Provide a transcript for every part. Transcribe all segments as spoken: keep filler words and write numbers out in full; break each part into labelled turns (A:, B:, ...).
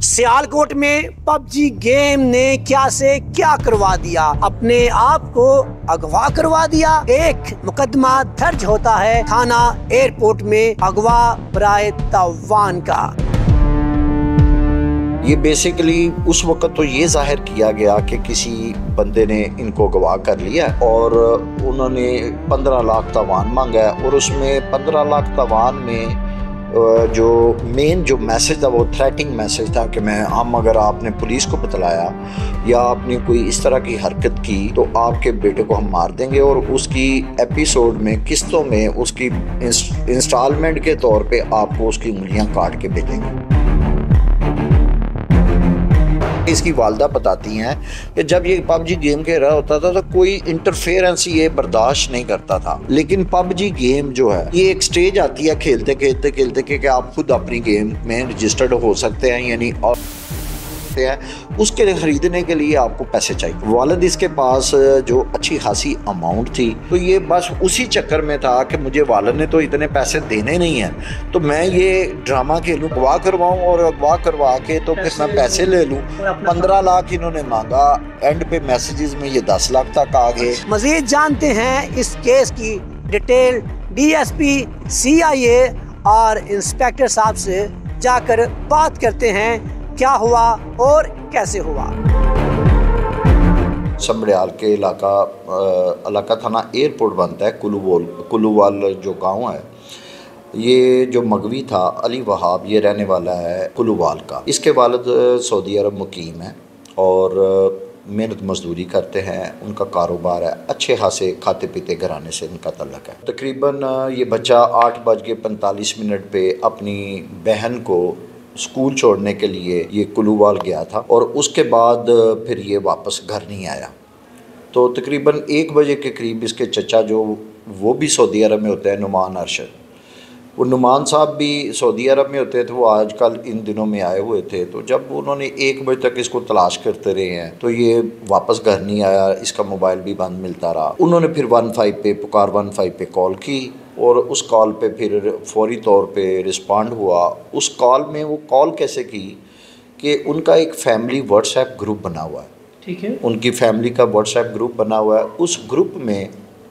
A: सियालकोट में PUBG game ने क्या से क्या करवा दिया, अपने आप को अगवा करवा दिया। एक मुकदमा दर्ज होता है थाना एयरपोर्ट में अगवा बराए तावान का।
B: ये बेसिकली उस वक्त तो ये जाहिर किया गया कि किसी बंदे ने इनको गवाह कर लिया और उन्होंने पंद्रह लाख तावान मांगा है और उसमें पंद्रह लाख तावान में जो मेन जो मैसेज था वो थ्रेटिंग मैसेज था कि मैं हम अगर आपने पुलिस को बतलाया या आपने कोई इस तरह की हरकत की तो आपके बेटे को हम मार देंगे और उसकी एपिसोड में किस्तों में उसकी इंस्टॉलमेंट के तौर पे आपको उसकी उंगलियां काट के भेजेंगे। इसकी वालदा बताती हैं कि जब ये पबजी गेम खेल रहा होता था तो कोई इंटरफेरेंस ये बर्दाश्त नहीं करता था, लेकिन पबजी गेम जो है ये एक स्टेज आती है खेलते खेलते खेलते के कि आप खुद अपनी गेम में रजिस्टर्ड हो सकते हैं, यानी और हैं उसके खरीदने के लिए आपको पैसे चाहिए। वालिद इसके पास जो अच्छी खासी अमाउंट थी तो ये बस उसी चक्कर में था कि मुझे वालिद ने तो इतने पैसे देने नहीं हैं तो मैं ये ड्रामा खेलूँ, अगवा करवाऊँ और अगवा करवा के तो फिर मैं पैसे ले लूँ। पंद्रह लाख इन्होंने मांगा, एंड पे मैसेजेस में ये दस लाख तक आ गए।
A: मजीद जानते हैं इस केस की डिटेल डीएसपी, सीआईए और इंस्पेक्टर साहब से जाकर बात करते हैं क्या हुआ और कैसे हुआ।
B: समड़ियाल के इलाका इलाका थाना एयरपोर्ट बनता है, कुलूवाल कुलूवाल जो गांव है, ये जो मगवी था अली वहाब ये रहने वाला है कुलूवाल का। इसके वालिद सऊदी अरब मुकीम है और मेहनत मजदूरी करते हैं, उनका कारोबार है, अच्छे खासे खाते पीते घराने से इनका तल्लक है। तकरीबन ये बच्चा आठ बज के पैंतालीस मिनट पे अपनी बहन को स्कूल छोड़ने के लिए ये कुलूवाल गया था और उसके बाद फिर ये वापस घर नहीं आया। तो तकरीबन एक बजे के करीब इसके चचा जो वो भी सऊदी अरब में होते हैं, नुमान अरशद, वो नुमान साहब भी सऊदी अरब में होते थे, वो आजकल इन दिनों में आए हुए थे। तो जब उन्होंने एक बजे तक इसको तलाश करते रहे हैं तो ये वापस घर नहीं आया, इसका मोबाइल भी बंद मिलता रहा। उन्होंने फिर वन फाइव पे पुकार वन फाइव पे कॉल की और उस कॉल पे फिर फौरी तौर पे रिस्पॉन्ड हुआ। उस कॉल में वो कॉल कैसे की कि उनका एक फैमिली व्हाट्सएप ग्रुप बना हुआ है,
A: ठीक है,
B: उनकी फैमिली का व्हाट्सएप ग्रुप बना हुआ है। उस ग्रुप में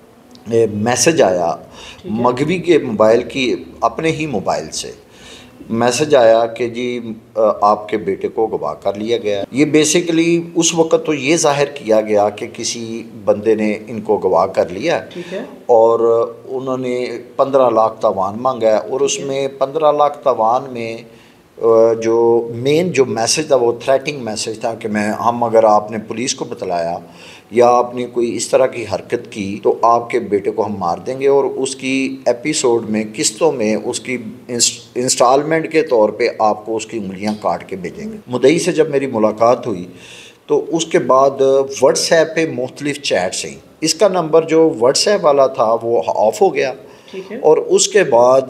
B: मैसेज आया मगवी के मोबाइल की, अपने ही मोबाइल से मैसेज आया कि जी आपके बेटे को गवाह कर लिया गया। ये बेसिकली उस वक्त तो ये जाहिर किया गया कि किसी बंदे ने इनको गवाह कर लिया,
A: ठीक है,
B: और उन्होंने पंद्रह लाख तावान मांगा है और उसमें पंद्रह लाख तावान में जो मेन जो मैसेज था वो थ्रेटिंग मैसेज था कि मैं हम अगर आपने पुलिस को बतलाया या आपने कोई इस तरह की हरकत की तो आपके बेटे को हम मार देंगे और उसकी एपिसोड में किस्तों में उसकी इंस्टॉलमेंट के तौर पे आपको उसकी उंगलियां काट के भेजेंगे। मुद्दई से जब मेरी मुलाकात हुई तो उसके बाद व्हाट्सएप पे मुख्तलिफ चैट्स हैं। इसका नंबर जो व्हाट्सएप वाला था वो ऑफ हो गया,
A: ठीक है,
B: और उसके बाद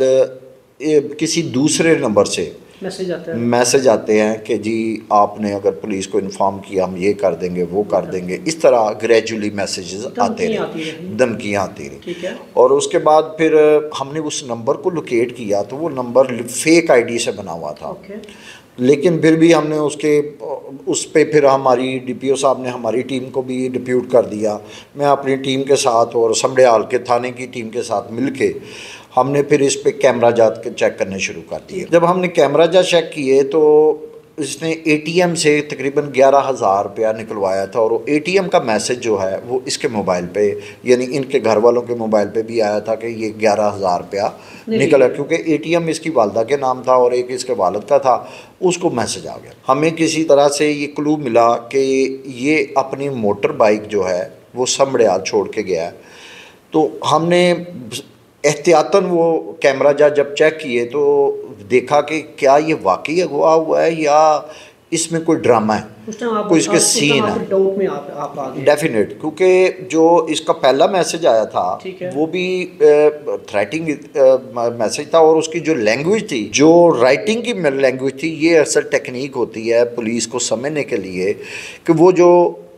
B: किसी दूसरे नंबर से
A: मैसेज आते हैं
B: मैसेज आते हैं कि जी आपने अगर पुलिस को इन्फॉर्म किया हम ये कर देंगे वो कर देंगे। इस तरह ग्रेजुअली मैसेजेस आते रहे, धमकियाँ आती रही,
A: ठीक है।
B: और उसके बाद फिर हमने उस नंबर को लोकेट किया तो वो नंबर फेक आईडी से बना हुआ था, लेकिन फिर भी हमने उसके उस पे फिर हमारी डीपीओ साहब ने हमारी टीम को भी डिप्यूट कर दिया। मैं अपनी टीम के साथ और समड़ियाल के थाने की टीम के साथ मिलके हमने फिर इस पे कैमरा जात के चेक करने शुरू कर दिए। जब हमने कैमरा जात चेक किए तो इसने एटीएम से तकरीबन ग्यारह हज़ार रुपया निकलवाया था और वो एटीएम का मैसेज जो है वो इसके मोबाइल पे, यानी इनके घर वालों के मोबाइल पे भी आया था कि ये ग्यारह हज़ार रुपया निकला, क्योंकि एटीएम इसकी वालदा के नाम था और एक इसके वालिद का था, उसको मैसेज आ गया। हमें किसी तरह से ये क्लू मिला कि ये अपनी मोटर बाइक जो है वो समड़ियाल छोड़ के गया है। तो हमने एहतियातन वो कैमरा जा जब चेक किए तो देखा कि क्या ये वाकई अगवा हुआ है या इसमें कोई ड्रामा है, कोई इसके सीन है,
A: डाउट में आप, आप आ गए।
B: डेफिनेट, क्योंकि जो इसका पहला मैसेज आया था वो भी थ्रेटिंग मैसेज था और उसकी जो लैंग्वेज थी, जो राइटिंग की लैंग्वेज थी, ये असल टेक्निक होती है पुलिस को समझने के लिए कि वो जो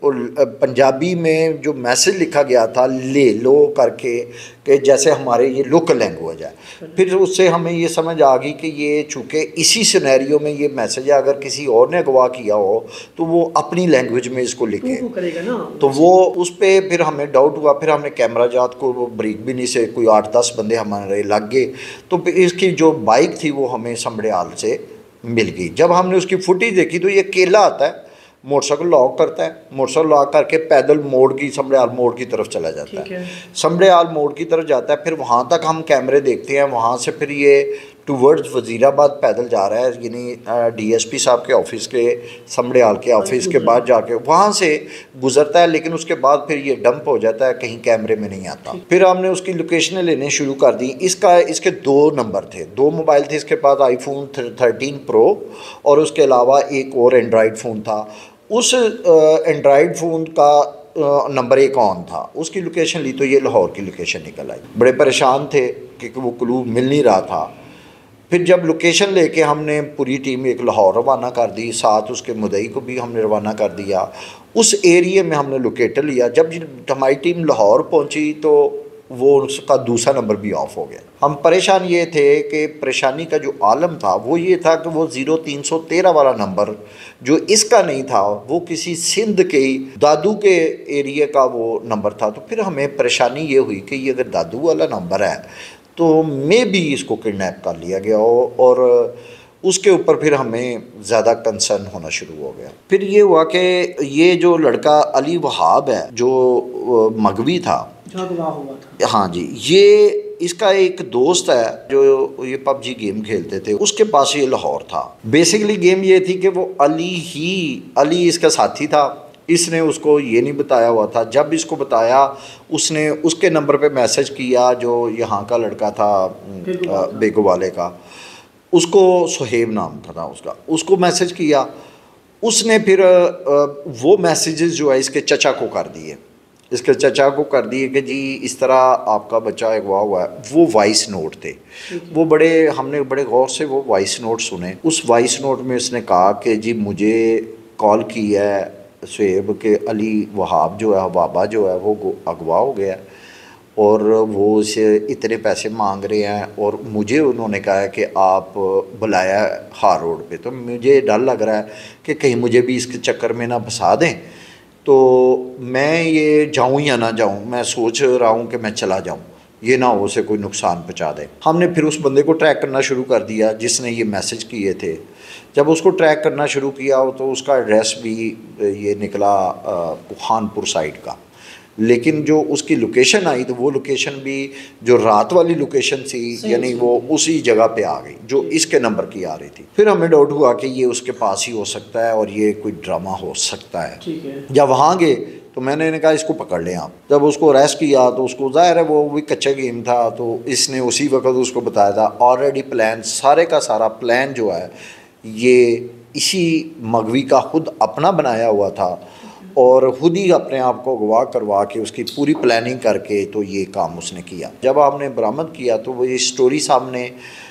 B: पंजाबी में जो मैसेज लिखा गया था ले लो करके, कि जैसे हमारे ये लोकल लैंग्वेज है, फिर उससे हमें ये समझ आ गई कि ये चूँकि इसी सिनेरियो में ये मैसेज है, अगर किसी और ने अगवा किया हो तो वो अपनी लैंग्वेज में इसको लिखे
A: करेगा ना,
B: तो वो उस पर फिर हमें डाउट हुआ। फिर हमने कैमरा जात को ब्रीक भी नहीं से कोई आठ दस बंदे हमारे लग गए, तो इसकी जो बाइक थी वो हमें समड़ियाल से मिल गई। जब हमने उसकी फुटेज देखी तो ये केला आता है, मोटरसाइकिल लॉक करता है, मोटरसाइकिल लॉक करके पैदल मोड़ की समड़ियाल मोड़ की तरफ चला जाता है, है। समड़ियाल मोड़ की तरफ जाता है। फिर वहाँ तक हम कैमरे देखते हैं, वहाँ से फिर ये टूवर्ड्स वज़ीराबाद पैदल जा रहा है, यानी डीएसपी साहब के ऑफिस के समड़ियाल के ऑफिस के बाद जाके वहाँ से गुजरता है, लेकिन उसके बाद फिर ये डंप हो जाता है, कहीं कैमरे में नहीं आता। फिर हमने उसकी लोकेशनें लेने शुरू कर दी। इसका इसके दो नंबर थे, दो मोबाइल थे इसके पास, आईफोन थर्टीन प्रो और उसके अलावा एक और एंड्रॉयड फ़ोन था। उस एंड्रॉयड फ़ोन का नंबर एक ऑन था, उसकी लोकेशन ली तो ये लाहौर की लोकेशन निकल आई। बड़े परेशान थे क्योंकि वो क्लू मिल नहीं रहा था। फिर जब लोकेशन लेके हमने पूरी टीम एक लाहौर रवाना कर दी, साथ उसके मुदई को भी हमने रवाना कर दिया। उस एरिए में हमने लोकेटर लिया। जब हमारी टीम लाहौर पहुंची तो वो उसका दूसरा नंबर भी ऑफ हो गया। हम परेशान ये थे कि परेशानी का जो आलम था वो ये था कि वो ज़ीरो तीन सौ तेरह वाला नंबर जो इसका नहीं था, वो किसी सिंध के दादू के एरिए का वो नंबर था। तो फिर हमें परेशानी ये हुई कि ये अगर दादू वाला नंबर है तो मे भी इसको किडनैप कर लिया गया हो, और उसके ऊपर फिर हमें ज़्यादा कंसर्न होना शुरू हो गया। फिर ये हुआ कि ये जो लड़का अली वहाब है जो मगवी था,
A: हुआ था,
B: हाँ जी, ये इसका एक दोस्त है जो ये पबजी गेम खेलते थे, उसके पास ये लाहौर था। बेसिकली गेम ये थी कि वो अली ही अली इसका साथी था, इसने उसको ये नहीं बताया हुआ था। जब इसको बताया उसने उसके नंबर पे मैसेज किया जो यहाँ का लड़का था बेगो वाले का, उसको सुहेब नाम था उसका, उसको मैसेज किया। उसने फिर वो मैसेजेस जो है इसके चचा को कर दिए, इसके चचा को कर दिए कि जी इस तरह आपका बच्चा अगवा हुआ है। वो वॉइस नोट थे, वो बड़े हमने बड़े गौर से वो वॉइस नोट सुने। उस वॉइस नोट में उसने कहा कि जी मुझे कॉल की है सुहेब के अली वहाब जो है बाबा जो है वो अगवा हो गया और वो उसे इतने पैसे मांग रहे हैं, और मुझे उन्होंने कहा है कि आप बुलाया हार रोड पे। तो मुझे डर लग रहा है कि कहीं मुझे भी इसके चक्कर में ना फंसा दें, तो मैं ये जाऊं या ना जाऊं, मैं सोच रहा हूं कि मैं चला जाऊं, ये ना हो उसे कोई नुकसान पहुंचा दे। हमने फिर उस बंदे को ट्रैक करना शुरू कर दिया जिसने ये मैसेज किए थे। जब उसको ट्रैक करना शुरू किया तो उसका एड्रेस भी ये निकला खानपुर साइड का, लेकिन जो उसकी लोकेशन आई तो वो लोकेशन भी जो रात वाली लोकेशन थी, यानी वो उसी जगह पे आ गई जो इसके नंबर की आ रही थी। फिर हमें डाउट हुआ कि ये उसके पास ही हो सकता है और ये कोई ड्रामा हो सकता है।
A: ठीक है।
B: जब वहाँ गए तो मैंने कहा इसको पकड़ लें आप। जब उसको अरेस्ट किया तो उसको ज़ाहिर है वो भी कच्चा गेम था, तो इसने उसी वक्त उसको बताया था ऑलरेडी प्लान, सारे का सारा प्लान जो है ये इसी मगवी का खुद अपना बनाया हुआ था और खुद ही अपने आप को अगवा करवा के उसकी पूरी प्लानिंग करके तो ये काम उसने किया। जब आपने बरामद किया तो वो ये स्टोरी सामने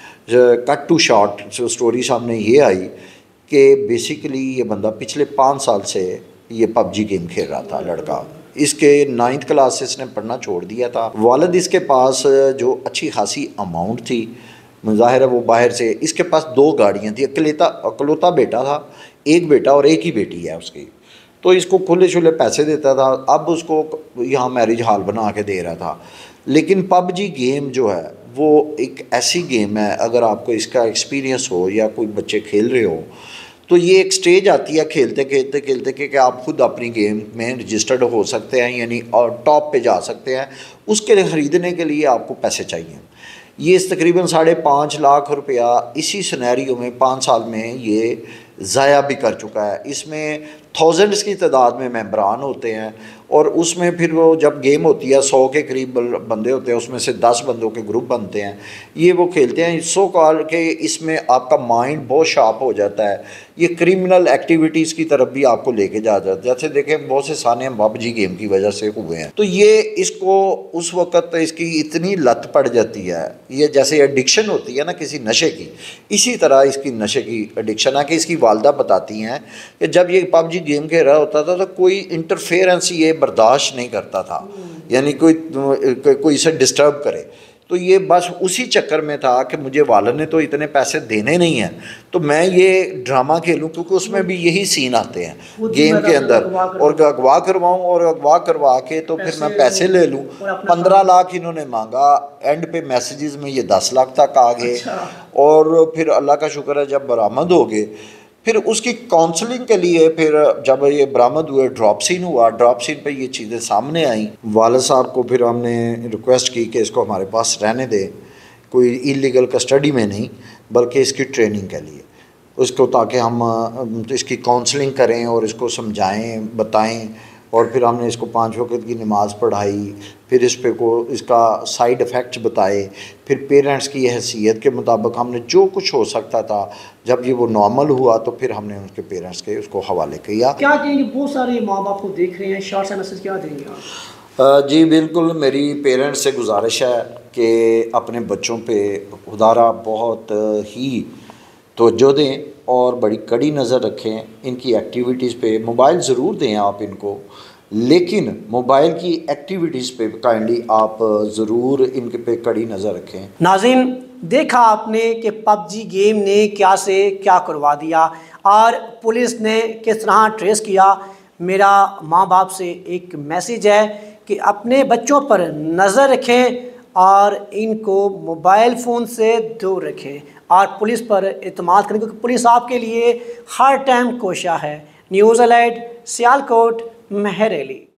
B: कट टू शॉर्ट जो स्टोरी सामने ये आई कि बेसिकली ये बंदा पिछले पाँच साल से ये पबजी गेम खेल रहा था लड़का। इसके नाइन्थ क्लास से इसने पढ़ना छोड़ दिया था। वालिद इसके पास जो अच्छी खासी अमाउंट थी, ज़ाहिर है वो बाहर से, इसके पास दो गाड़ियाँ थी, अकेलेता अकलौता बेटा था, एक बेटा और एक ही बेटी है उसकी, तो इसको खुले शुले पैसे देता था। अब उसको यहाँ मैरिज हॉल बना के दे रहा था। लेकिन पबजी गेम जो है वो एक ऐसी गेम है, अगर आपको इसका एक्सपीरियंस हो या कोई बच्चे खेल रहे हो तो ये एक स्टेज आती है खेलते खेलते खेलते कि, कि आप खुद अपनी गेम में रजिस्टर्ड हो सकते हैं, यानी और टॉप पे जा सकते हैं। उसके लिए ख़रीदने के लिए आपको पैसे चाहिए। ये तकरीबन साढ़े पाँच लाख रुपया इसी सिनेरियो में पाँच साल में ये ज़ाया भी कर चुका है। इसमें थाउजेंड्स की तादाद में मेंबरान होते हैं और उसमें फिर वो जब गेम होती है सौ के करीब बंदे होते हैं, उसमें से दस बंदों के ग्रुप बनते हैं, ये वो खेलते हैं। सो कॉल के इसमें आपका माइंड बहुत शार्प हो जाता है। ये क्रिमिनल एक्टिविटीज़ की तरफ भी आपको लेके जा जाता है। जैसे देखें बहुत से साने पबजी गेम की वजह से हुए हैं। तो ये इसको उस वक़्त इसकी इतनी लत पड़ जाती है, ये जैसे एडिक्शन होती है ना किसी नशे की, इसी तरह इसकी नशे की एडिक्शन है कि इसकी वालदा बताती हैं कि जब ये पबजी गेम खेल रहा होता था तो कोई इंटरफेरेंस ये बर्दाश्त नहीं करता था, यानी कोई कोई इसे डिस्टर्ब करे। तो ये बस उसी चक्कर में था कि मुझे वालिद ने तो इतने पैसे देने नहीं हैं, तो मैं ये ड्रामा खेलूं, क्योंकि उसमें भी यही सीन आते हैं गेम के अंदर, और अगवा करवाऊं और अगवा करवा के तो फिर मैं पैसे ले लूं। पंद्रह लाख इन्होंने मांगा, एंड पे मैसेजेस में ये दस लाख तक आ गए। और फिर अल्लाह का शुक्र है जब बरामद हो गए, फिर उसकी काउंसलिंग के लिए फिर जब ये बरामद हुए, ड्रॉप सीन हुआ, ड्रॉप सीन पे ये चीज़ें सामने आई। वालिद साहब को फिर हमने रिक्वेस्ट की कि इसको हमारे पास रहने दें, कोई इलीगल कस्टडी में नहीं बल्कि इसकी ट्रेनिंग के लिए उसको, ताकि हम इसकी काउंसलिंग करें और इसको समझाएं बताएं। और फिर हमने इसको पाँच वक्त की नमाज़ पढ़ाई, फिर इस पे को इसका साइड इफ़ेक्ट्स बताए, फिर पेरेंट्स की हैसियत के मुताबिक हमने जो कुछ हो सकता था, जब ये वो नॉर्मल हुआ तो फिर हमने उनके पेरेंट्स के उसको हवाले किया।
A: क्या देंगे, बहुत सारे माँ बाप को देख रहे हैं, शॉर्ट सा मैसेज क्या देंगे आप?
B: जी बिल्कुल, मेरी पेरेंट्स से गुजारिश है कि अपने बच्चों पे खुदारा बहुत ही तवज्जो दें और बड़ी कड़ी नज़र रखें इनकी एक्टिविटीज़ पे। मोबाइल ज़रूर दें आप इनको, लेकिन मोबाइल की एक्टिविटीज़ पे काइंडली आप ज़रूर इनके पे कड़ी नज़र रखें।
A: नाज़रीन, देखा आपने कि पबजी गेम ने क्या से क्या करवा दिया और पुलिस ने किस तरह ट्रेस किया। मेरा माँ बाप से एक मैसेज है कि अपने बच्चों पर नज़र रखें और इनको मोबाइल फ़ोन से दूर रखें और पुलिस पर एतमाद करें, क्योंकि पुलिस आपके लिए हर टाइम कोशा है। News alert, Sialkot, महरेली।